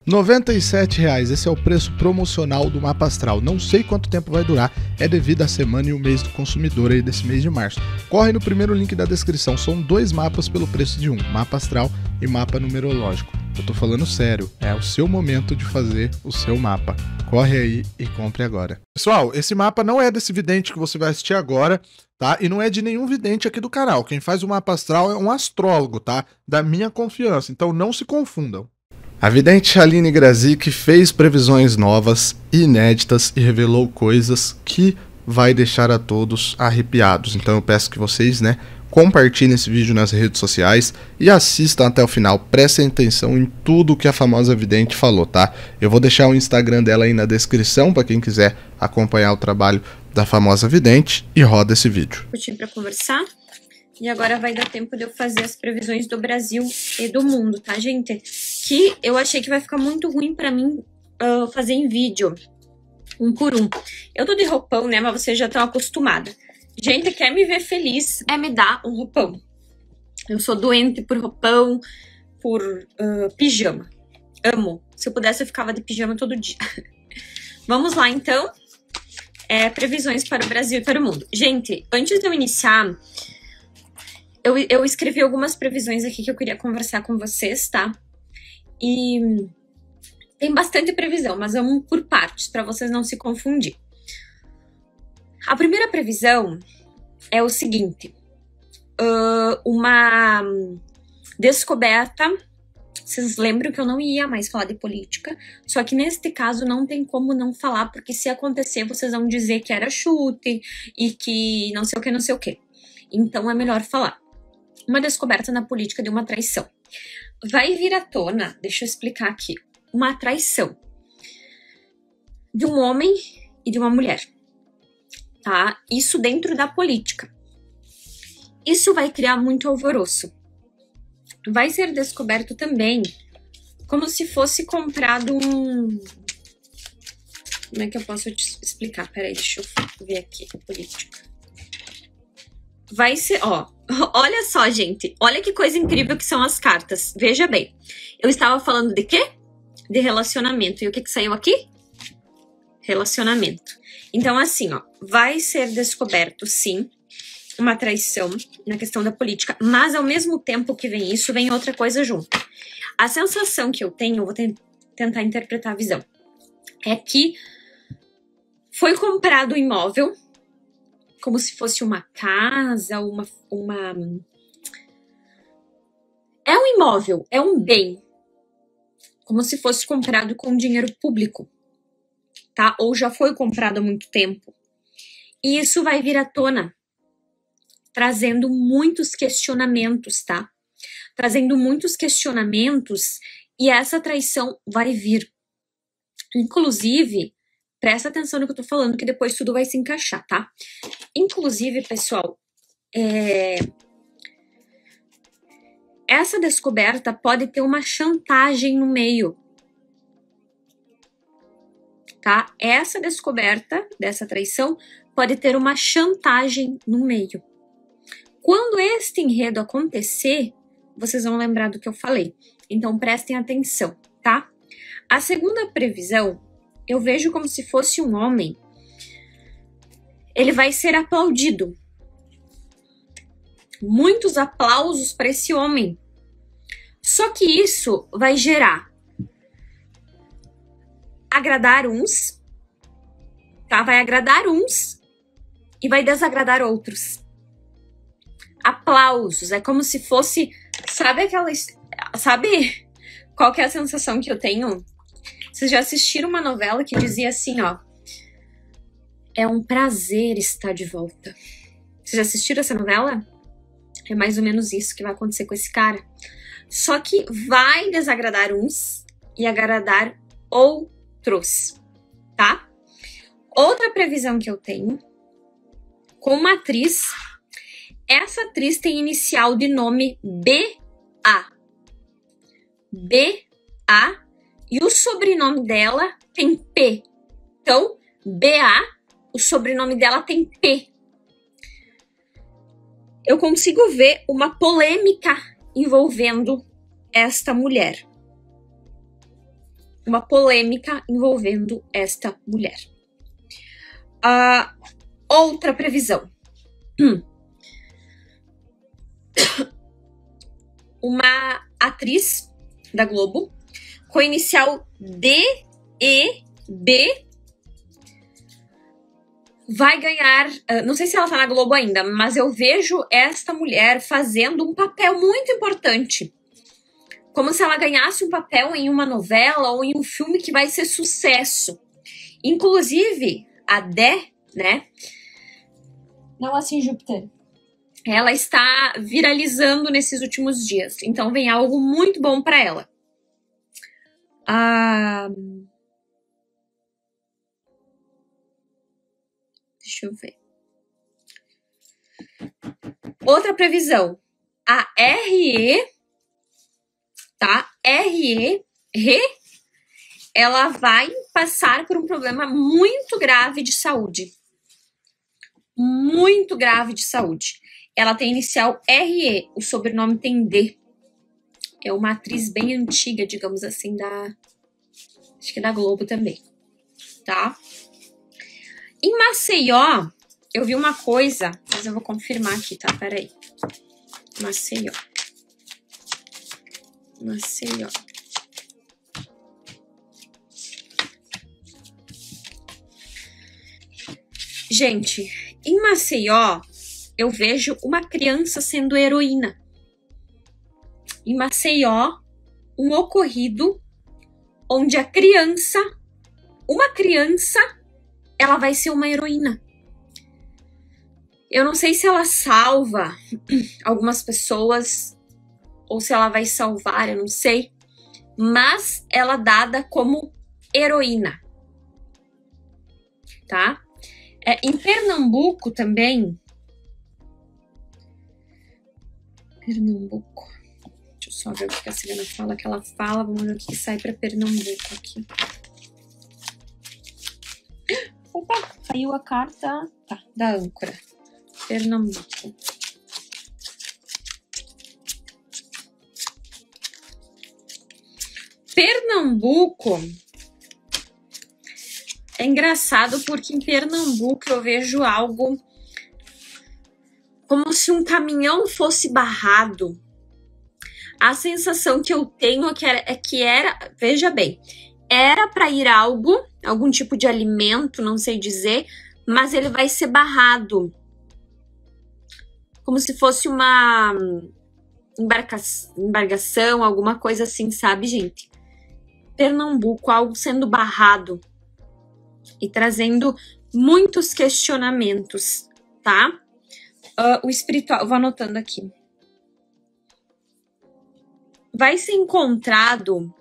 R$ 97,00, esse é o preço promocional do mapa astral. Não sei quanto tempo vai durar, é devido à semana e o mês do consumidor aí desse mês de março. Corre no primeiro link da descrição, são 2 mapas pelo preço de um, mapa astral e mapa numerológico. Eu tô falando sério, é o seu momento de fazer o seu mapa. Corre aí e compre agora. Pessoal, esse mapa não é desse vidente que você vai assistir agora, tá? E não é de nenhum vidente aqui do canal. Quem faz o mapa astral é um astrólogo, tá? Da minha confiança, então não se confundam. A vidente Aline Grazik fez previsões novas, inéditas e revelou coisas que vai deixar a todos arrepiados. Então eu peço que vocês, compartilhem esse vídeo nas redes sociais e assistam até o final. Prestem atenção em tudo que a famosa vidente falou, tá? Eu vou deixar o Instagram dela aí na descrição para quem quiser acompanhar o trabalho da famosa vidente e roda esse vídeo. Para conversar. E agora vai dar tempo de eu fazer as previsões do Brasil e do mundo, tá, gente? Que eu achei que vai ficar muito ruim pra mim fazer em vídeo, um por um. Eu tô de roupão, né, mas vocês já estão acostumados. Gente, quer me ver feliz, me dar um roupão. Eu sou doente por roupão, por pijama. Amo. Se eu pudesse, eu ficava de pijama todo dia. Vamos lá, então. Previsões para o Brasil e para o mundo. Gente, antes de eu iniciar... Eu escrevi algumas previsões aqui que eu queria conversar com vocês, tá? E tem bastante previsão, mas vamos por partes, para vocês não se confundir. A primeira previsão é o seguinte. Uma descoberta... Vocês lembram que eu não ia mais falar de política, só que neste caso não tem como não falar, porque se acontecer, vocês vão dizer que era chute e que não sei o que, não sei o que. Então é melhor falar. Uma descoberta na política de uma traição. Vai vir à tona, deixa eu explicar aqui, uma traição de um homem e de uma mulher, tá? Isso dentro da política. Isso vai criar muito alvoroço. Vai ser descoberto também como se fosse comprado um... Como é que eu posso te explicar? Peraí, deixa eu ver aqui a política. Vai ser, olha só, gente, olha que coisa incrível que são as cartas. Veja bem, eu estava falando de quê? De relacionamento. E o que saiu aqui? Relacionamento. Então, assim, vai ser descoberto, sim, uma traição na questão da política, mas ao mesmo tempo que vem isso, vem outra coisa junto. A sensação que eu tenho, eu vou tentar interpretar a visão, é que foi comprado um imóvel, como se fosse uma casa, É um imóvel, é um bem. Como se fosse comprado com dinheiro público, tá? Ou já foi comprado há muito tempo. E isso vai vir à tona, trazendo muitos questionamentos, tá? Trazendo muitos questionamentos e essa traição vai vir. Inclusive... Presta atenção no que eu tô falando, que depois tudo vai se encaixar, tá? Inclusive, pessoal, essa descoberta pode ter uma chantagem no meio, tá? Essa descoberta dessa traição pode ter uma chantagem no meio. Quando este enredo acontecer, vocês vão lembrar do que eu falei. Então, prestem atenção, tá? A segunda previsão... Eu vejo como se fosse um homem. Ele vai ser aplaudido. Muitos aplausos para esse homem. Só que isso vai gerar agradar uns, tá? Vai agradar uns e vai desagradar outros. Aplausos, é como se fosse, sabe qual que é a sensação que eu tenho? Vocês já assistiram uma novela que dizia assim, é um prazer estar de volta. Vocês já assistiram essa novela? É mais ou menos isso que vai acontecer com esse cara. Só que vai desagradar uns e agradar outros, tá? Outra previsão que eu tenho, com uma atriz, essa atriz tem inicial de nome B.A. B.A. E o sobrenome dela tem P. Então, B.A., o sobrenome dela tem P. Eu consigo ver uma polêmica envolvendo esta mulher. uma polêmica envolvendo esta mulher. Outra previsão. Uma atriz da Globo com inicial DEB vai ganhar, não sei se ela tá na Globo ainda, mas eu vejo esta mulher fazendo um papel muito importante. Como se ela ganhasse um papel em uma novela ou em um filme que vai ser sucesso. Inclusive, a Dé, né? Não assim, Júpiter. Ela está viralizando nesses últimos dias. Então, vem algo muito bom para ela. Deixa eu ver. Outra previsão. A RE, tá? RE, ela vai passar por um problema muito grave de saúde. Muito grave de saúde. Ela tem inicial RE, o sobrenome tem D. É uma atriz bem antiga, digamos assim, acho que da Globo também, tá? Em Maceió, eu vi uma coisa, mas eu vou confirmar aqui, tá? Peraí. Maceió. Gente, em Maceió, eu vejo uma criança sendo heroína. Em Maceió, um ocorrido onde uma criança, ela vai ser uma heroína. Eu não sei se ela salva algumas pessoas ou se ela vai salvar, eu não sei. Mas ela é dada como heroína, tá? Em Pernambuco também. Pernambuco. Deixa eu só ver o que a Cigana fala, que ela fala. Vamos ver o que sai para Pernambuco aqui. Opa, saiu a carta da âncora. Pernambuco. Pernambuco é engraçado porque em Pernambuco eu vejo algo como se um caminhão fosse barrado. A sensação que eu tenho é que era, veja bem, era para ir algum tipo de alimento, não sei dizer, mas ele vai ser barrado. Como se fosse uma embarcação, alguma coisa assim, sabe, gente? Pernambuco, algo sendo barrado e trazendo muitos questionamentos, tá? O espiritual, eu vou anotando aqui. Vai ser encontrado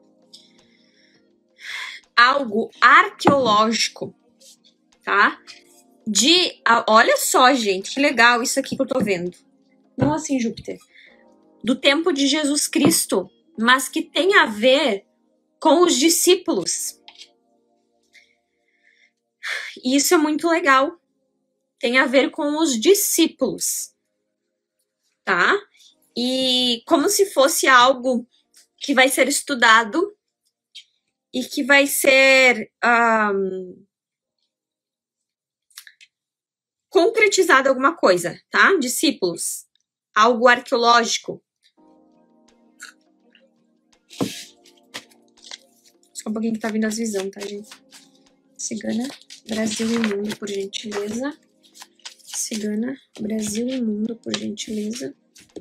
algo arqueológico, tá? Olha só, gente, que legal isso aqui que eu tô vendo. Não assim, Júpiter. Do tempo de Jesus Cristo, mas que tem a ver com os discípulos. E isso é muito legal. Tem a ver com os discípulos, tá? E como se fosse algo que vai ser estudado e que vai ser concretizado alguma coisa, tá? Discípulos. Algo arqueológico. Só um pouquinho que tá vindo as visões, tá, gente? Cigana, Brasil e Mundo, por gentileza. Cigana, Brasil e Mundo, por gentileza.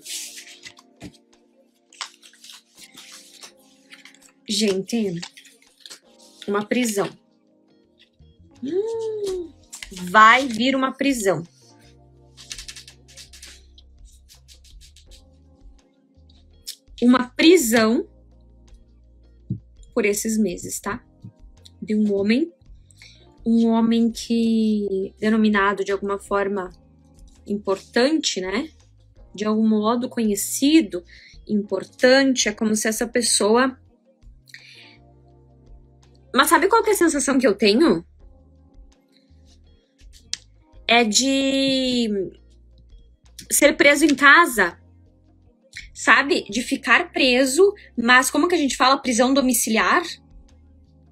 Gente, uma prisão. Vai vir uma prisão. Uma prisão por esses meses, tá? De um homem que, denominado de alguma forma importante, né? De algum modo conhecido, importante, é como se essa pessoa... Mas sabe qual que é a sensação que eu tenho? É de ser preso em casa, sabe? De ficar preso, mas como que a gente fala? Prisão domiciliar?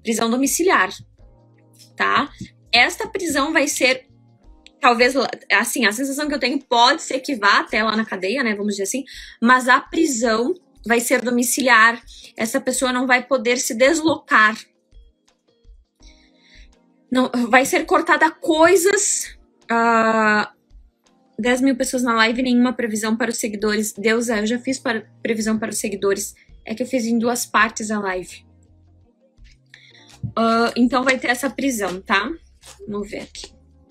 prisão domiciliar, tá? Esta prisão vai ser, talvez, assim, a sensação que eu tenho pode ser que vá até lá na cadeia, né, vamos dizer assim, mas a prisão vai ser domiciliar, essa pessoa não vai poder se deslocar, não, vai ser cortada coisas, 10 mil pessoas na live, nenhuma previsão para os seguidores. Deus, eu já fiz previsão para os seguidores. É que eu fiz em 2 partes a live. Então vai ter essa prisão, tá? Vamos ver aqui.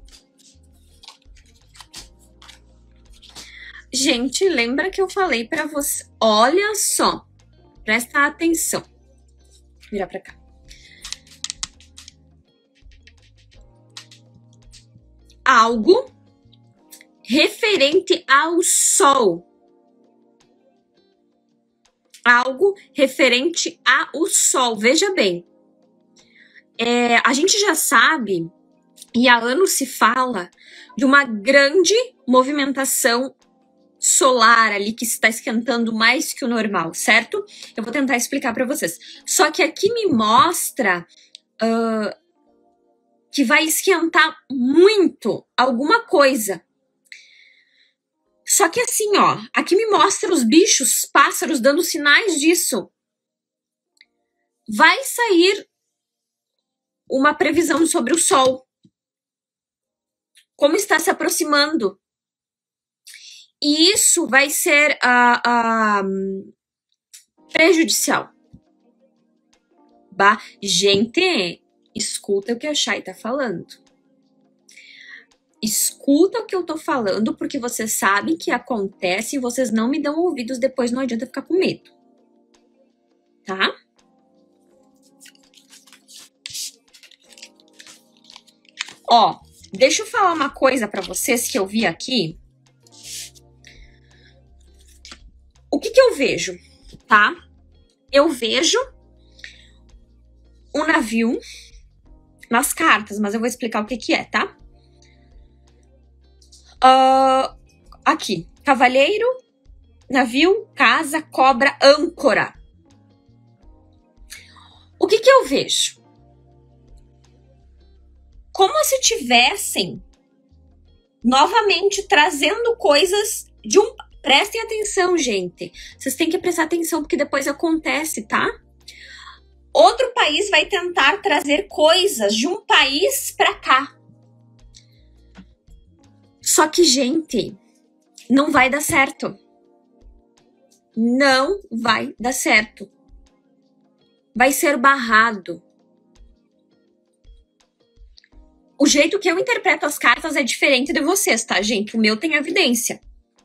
Gente, lembra que eu falei para você? Olha só. Presta atenção. Vou virar para cá. Algo referente ao Sol. Algo referente ao Sol. Veja bem. A gente já sabe, e há anos se fala, de uma grande movimentação solar ali que está esquentando mais que o normal, certo? Eu vou tentar explicar para vocês. Só que aqui me mostra que vai esquentar muito alguma coisa. Só que assim, ó, aqui me mostra os bichos, pássaros, dando sinais disso. Vai sair uma previsão sobre o Sol. Como está se aproximando. E isso vai ser prejudicial. Gente, escuta o que a Chay tá falando. Escuta o que eu tô falando, porque vocês sabem que acontece e vocês não me dão ouvidos, depois não adianta ficar com medo. Tá? Ó, deixa eu falar uma coisa pra vocês que eu vi aqui. O que eu vejo, tá? Eu vejo um navio nas cartas, mas eu vou explicar o que é, tá? Aqui, cavaleiro, navio, casa, cobra, âncora. O que eu vejo? Como se tivessem novamente trazendo coisas de um... Prestem atenção, gente. Vocês têm que prestar atenção porque depois acontece, tá? Outro país vai tentar trazer coisas de um país pra cá. Só que, gente, não vai dar certo. Não vai dar certo. Vai ser barrado. O jeito que eu interpreto as cartas é diferente de vocês, tá, gente? O meu tem evidência.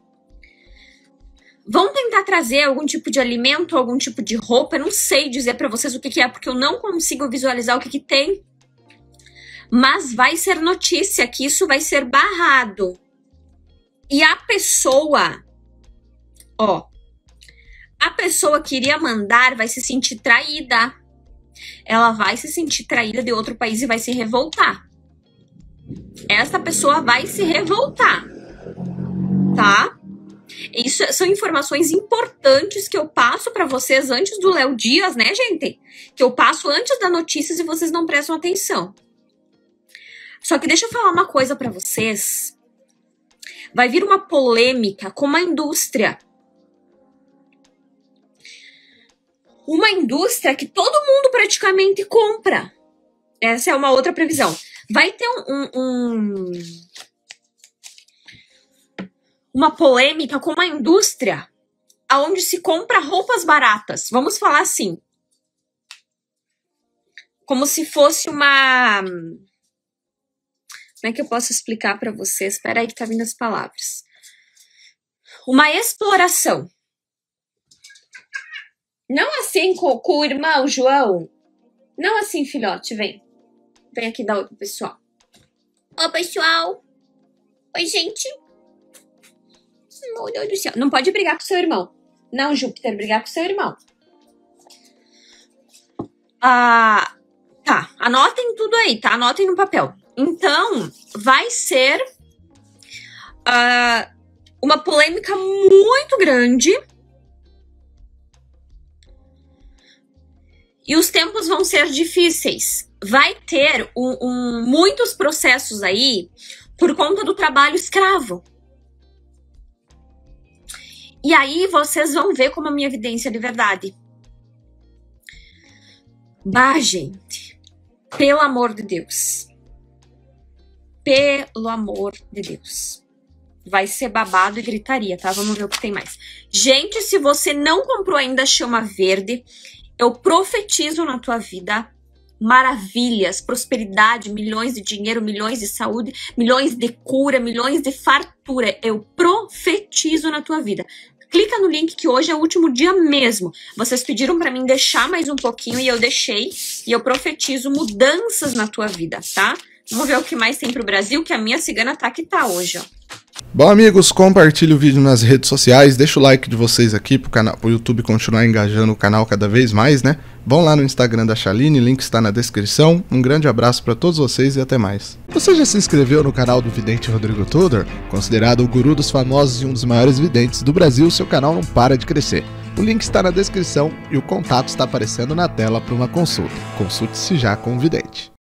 Vão tentar trazer algum tipo de alimento, algum tipo de roupa. Eu não sei dizer pra vocês o que é, porque eu não consigo visualizar o que tem. Mas vai ser notícia que isso vai ser barrado. E a pessoa, ó, a pessoa que iria mandar vai se sentir traída. Ela vai se sentir traída de outro país e vai se revoltar. Essa pessoa vai se revoltar, tá? Isso são informações importantes que eu passo pra vocês antes do Léo Dias, né, gente? Que eu passo antes das notícias e vocês não prestam atenção. Só que deixa eu falar uma coisa pra vocês. Vai vir uma polêmica com uma indústria. Uma indústria que todo mundo praticamente compra. Essa é uma outra previsão. Vai ter uma polêmica com uma indústria onde se compra roupas baratas. Vamos falar assim. Como se fosse uma... Como é que eu posso explicar para vocês? Espera aí que tá vindo as palavras. Uma exploração. Não assim com o irmão João. Não assim, filhote, vem. Vem aqui dar oi pro pessoal. Oi, pessoal. Oi, gente. Meu Deus do céu. Não pode brigar com seu irmão. Não, Júpiter, brigar com seu irmão. Tá, anotem tudo aí, tá? Anotem no papel. Então, vai ser uma polêmica muito grande. E os tempos vão ser difíceis. Vai ter muitos processos aí por conta do trabalho escravo. E aí vocês vão ver como a minha evidência é de verdade. Bah, gente. Pelo amor de Deus. Pelo amor de Deus. Vai ser babado e gritaria, tá? Vamos ver o que tem mais. Gente, se você não comprou ainda a chama verde, eu profetizo na tua vida maravilhas, prosperidade, milhões de dinheiro, milhões de saúde, milhões de cura, milhões de fartura. Eu profetizo na tua vida. Clica no link que hoje é o último dia mesmo. Vocês pediram pra mim deixar mais um pouquinho e eu deixei. E eu profetizo mudanças na tua vida, tá? Vamos ver o que mais tem pro Brasil, que a minha cigana tá que tá hoje, ó. Bom, amigos, compartilhe o vídeo nas redes sociais, deixa o like de vocês aqui pro YouTube continuar engajando o canal cada vez mais, né? Vão lá no Instagram da Chaline, link está na descrição. Um grande abraço para todos vocês e até mais. Você já se inscreveu no canal do vidente Rodrigo Tudor? Considerado o guru dos famosos e um dos maiores videntes do Brasil, seu canal não para de crescer. O link está na descrição e o contato está aparecendo na tela para uma consulta. Consulte-se já com o vidente.